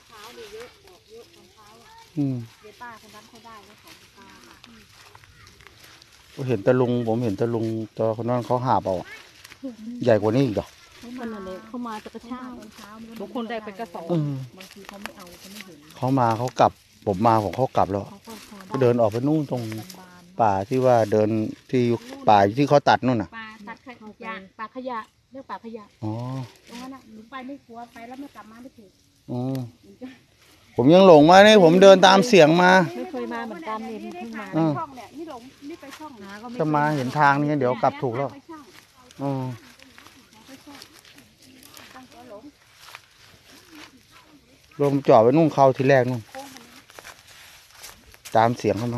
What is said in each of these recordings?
เช้าเนี่ยเยอะออกเยอะตอนเช้าเดี๋ยวป้าคนนั้นเขาได้แล้วของป้าก็เห็นตะลุงผมเห็นตะลุงตัวคนนั้นเขาหาบเอาใหญ่กว่านี้อีกเหรอมันอะไรเข้ามาจะกระชากตอนเช้าบางคนได้ไปกระสอบบางทีเขาไม่เอาเขาไม่เห็นเขามาเขากลับผมมาผมเขากลับแล้วก็เดินออกไปนู่นตรงป่าที่ว่าเดินที่ป่าที่เขาตัดนู่นน่ะป่าตัดขยะป่าขยะเรียกป่าขยะอ๋อตรงนั้นน่ะหนูไปไม่กลัวไปแล้วไม่กลับมาไม่ถูกผมยังหลงมาเนี่ยผมเดินตามเสียงมาไม่เคยมาเหมือนกันเนี่ยเพิ่งมาช่องเนี่ยนี่หลงนี่ไปช่องนะก็ไม่จะมาเห็นทางนี้เดี๋ยวกลับถูกแล้วอ๋อลมจอดไว้นู่นเข้าทีแรกนู่นตามเสียงเข้ามา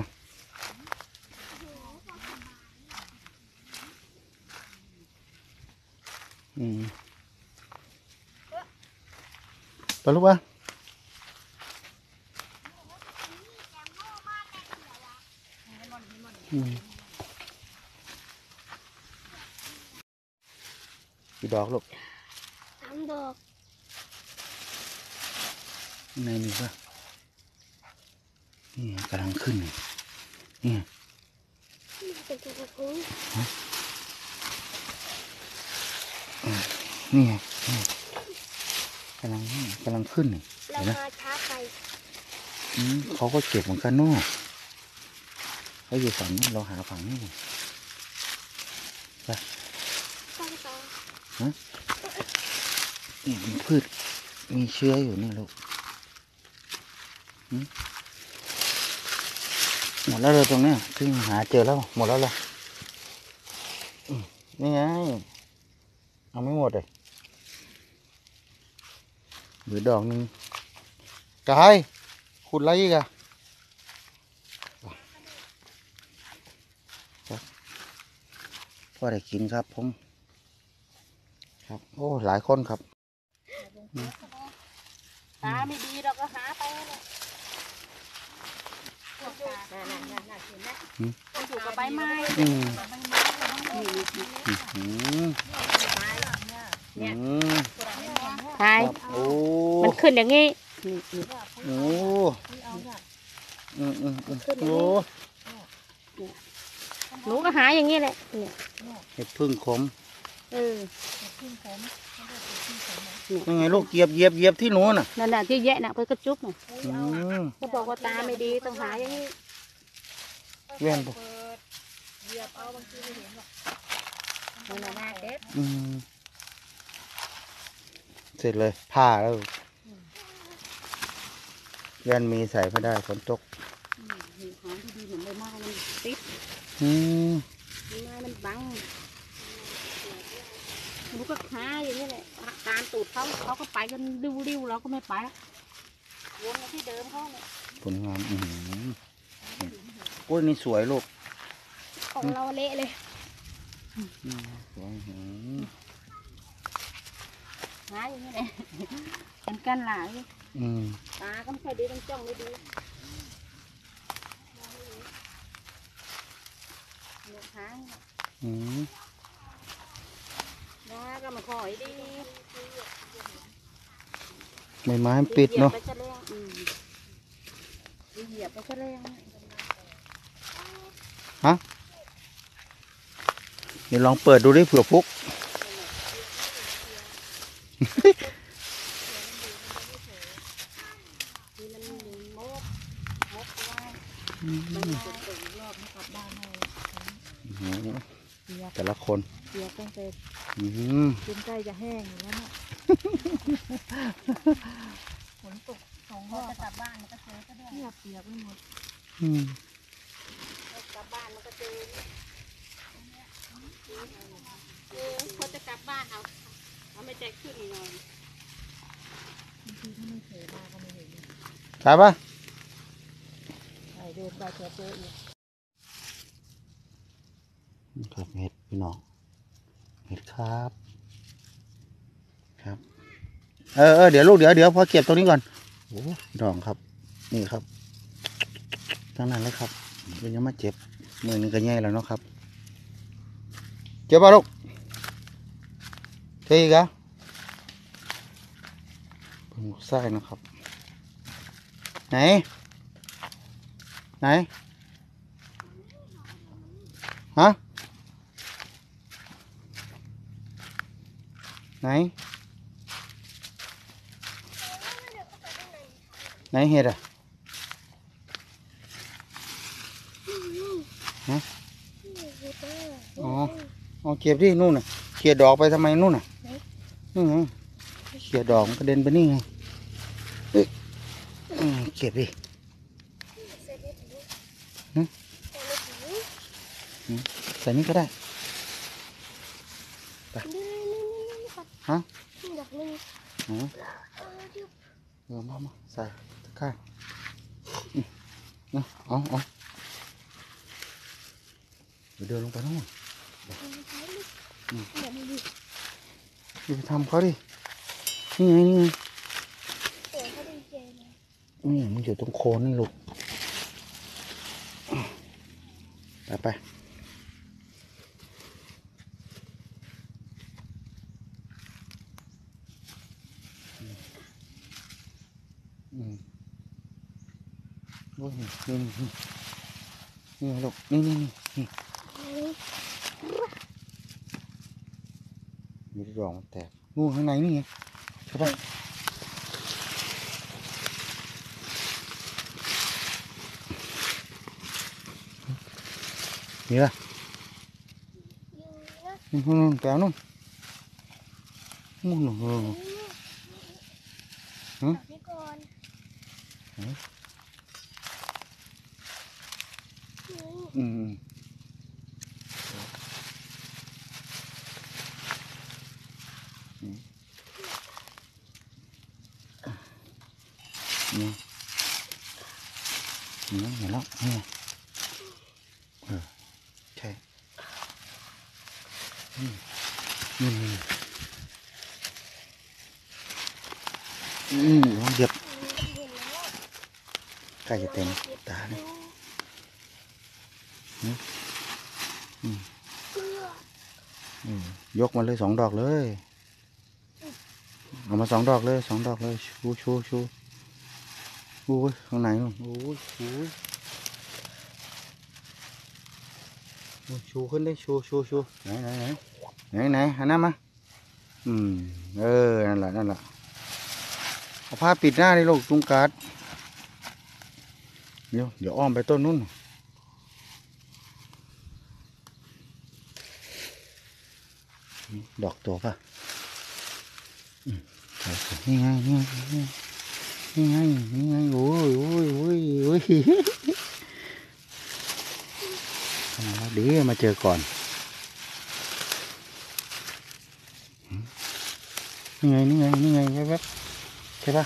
ไปลูกวะกี่ดอกลูก 3 ดอกในนี่ก็นี่กำลังขึ้นนี่เป็นกระพุ้งนี่ไงกำลังขึ้นนี่เรามาช้าไปเขาก็เก็บเหมือนกันเนาะเขาอยู่ฝั่งนี้เราหาฝั่งนี้ไปฮะนี่มีพืชมีเชื้ออยู่นี่ลูกหมดแล้วเลยตรงนี้ที่หาเจอแล้วหมดแล้วเลยนี่ไงเอาไม่หมดเลยหรือดอกนึงกายขุดอะไรอีกอะพอได้กินครับผมครับโอ้หลายคนครับตาไม่ดีเราก็หาไปเลยน่าเห็นไหมอยู่กับใบไม้ใช่มันขึ้นอย่างงี้โอ้โหหนูก็หาอย่างงี้แหละเห็ดพึ่งขมยังไงลูกเหยียบที่หนูน่ะนั่นน่ะที่แยะน่ะเพื่อกระจุกน่ะเขาบอกว่าตาไม่ดีต้องหาอย่างนี้เวียนปุ๊บเหยียบเอาบางทีไม่เห็นหรอกนั่นน่ะเด็ดเสร็จเลยผ้าแล้วเวียนมีใส่ก็ได้ฝนตกหาที่ดีเหมือนใบไม้มันติดใบไม้มันบังหนูก็หาอย่างนี้แหละตามตูดเขาก็ไปกันริ้วเราก็ไม่ไปวนมาที่เดิมเขาเนี่ยผลงานโอ้ยนี่สวยลูกของเราเละเลยสวยหาอย่างนี้แหละเป็นกันหลายตาก็ไม่ค่อยดีต้องจ้องไม่ดีหาก็มาคอยดีไม้ปิดเนาะเหยียบไปซะแล้วฮะเดี๋ยวลองเปิดดูดิเผื่อฟุกแต่ละคนเปียกตั้งแต่กินใกล้จะแห้งอยู่แล้วเนี่ยฝนตก2 รอบจะกลับบ้านมันก็เจอก็ได้เปียกไม่หมดกลับบ้านมันก็เจอเขาจะกลับบ้านเอาไม่ใจขึ้นหน่อยบางทีถ้าไม่เผยมาก็ไม่เห็นใช่ปะเดินไปเจออีกครับเห็ดพี่น้องเห็ดครับเดี๋ยวลูกเดี๋ยวพอเก็บตรงนี้ก่อนโอ้ดองครับนี่ครับทั้งนั้นเลยครับเป็นยังมาเจ็บมือนึงก็แย่แล้วเนาะครับเจ็บป่ะลูกเท่กะเป็นไส้นะครับไหนไหนฮะไหนไหนเห็ดอ่ะฮะอ๋อเอาเก็บดินู่นน่ะเขี่ยดอกไปทำไมนู่นน่ะนี่ไงเขี่ยดอกมันกระเด็นไปนี่ไงเอ้ยเก็บดิใส่นี่ก็ได้ไปฮะมาใส่ตะกร้าเอาเดี๋ยวเดินลงไปนู่นอย่าไปทำเขาดินี่ไงนี่มันอยู่ตรงโคนนี่ลูกไปโอ้ยนี่ลูกนี่มีดอกแตกนู่นข้างในนี่ไงใช่ปะนี่ล่ะนู่นแก้วนู่นนี่เห็นแล้วนี่ใช่ลองเด็บใกล้จะเต็มตาเนี่ยยกมาเลย2 ดอกเลยเอามา2 ดอกเลย2 ดอกเลยชูโอ้ยข้างในนู่นโอ้ยชูขึ้นได้ชูไหนหันหน้ามานั่นแหละเอาผ้าปิดหน้าดิลูกจุงการ์ดเดี๋ยวอ้อมไปต้นนู่นดอกตัวป่ะนี่ไงโอ้ยดีมาเจอก่อนนี่ไงแว๊บใช่ป่ะ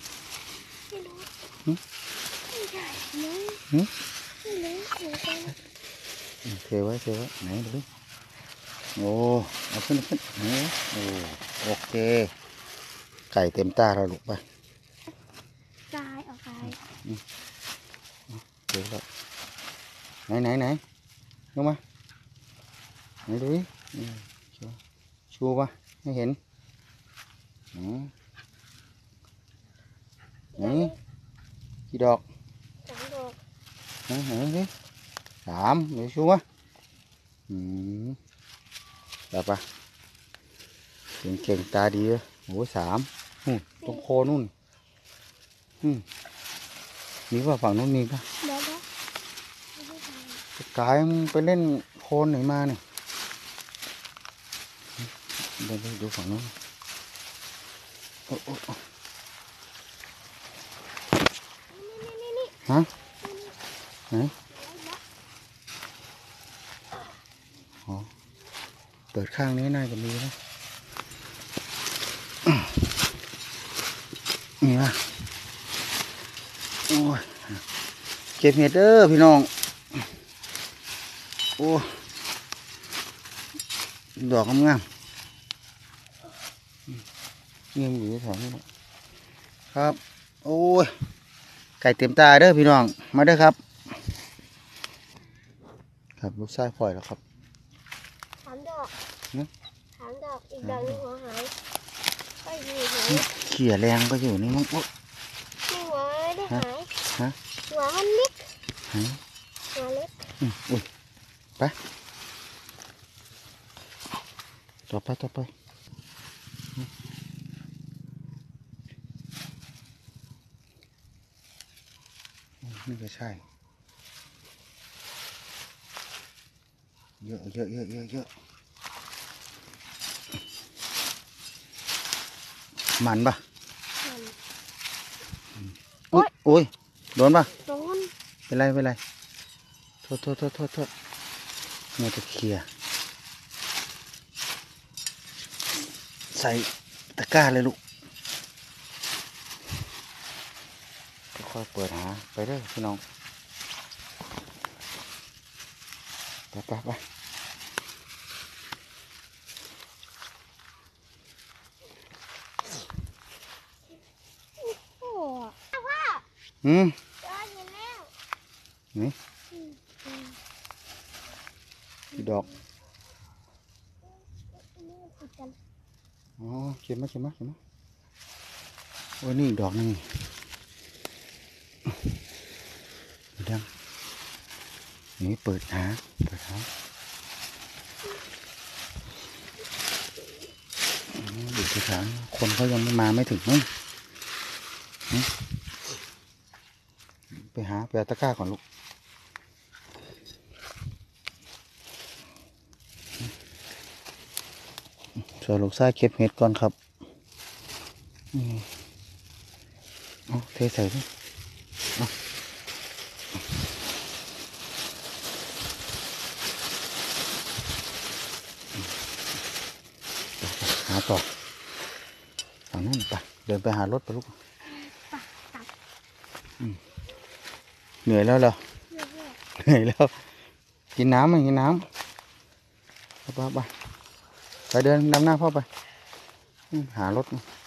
เทไว้ไหนดูโอ้เอาขึ้นโอเคไก่เต็มตาเราลูกไปกายเอากายเดี๋ยวแล้วไหนลงมาไหนดูดิชูป่ะไม่เห็นไหนกี่ดอก 3 ดอกไหนดิ3เดี๋ยวชูป่ะแบบป่ะเก่งตาดีเลยโอ้3ตรงโคนนู่นนี่ว่าฝั่งนู้นมีป่ะกายมึงไปเล่นโคนไหนมาเนี่ยเดินไปดูฝั่งนู้นฮะไหนเปิดข้างนี้น่าจะมีนะนี่ป่ะโอ้ยเก็บเห็ดพี่น้องโอ้ดอกงามเงี้ยอยู่แถวนี้ครับโอ้ยไก่เต็มตาพี่น้องมาครับลูกชายปล่อยแล้วครับ 3 ดอก3 ดอกอีกดอกนึงหัวหายก็อยู่เขี่ยแรงก็อยู่นี่มั้งนี่หัวได้หายฮะหัวมันเล็กฮะหัวเล็กอุ้ยไปต่อไปนี่ก็ใช่เยอะมันปะโอ้ยโดนปะโดนเป็นไรโทษเนี่ยจะเคลียร์ใส่ตะกร้าเลยลูกค่อยๆเปิดหาไปเด้อพี่น้องไปโอ้ว่าอืมเจอเห็นแล้วนี่กี่ดอกนี่ติดกันอ๋อเขียนมาโอ้ยนี่อีกดอกหนึงเดี๋ยวนี่เปิดหาดูที่ฐานคนเขายังไม่มาไม่ถึงมั้งไปเอาตะกร้าก่อนลูกส่วนลูกชายเก็บเห็ดก่อนครับเอาเทใส่ดิหาต่อฝั่งนั้นไปเดินไปหารถไปลูกเหนื่อยแล้วเหรอ เหนื่อยแล้วกินน้ำไหมกินน้ำไปเดินนำหน้าพ่อไปหารถ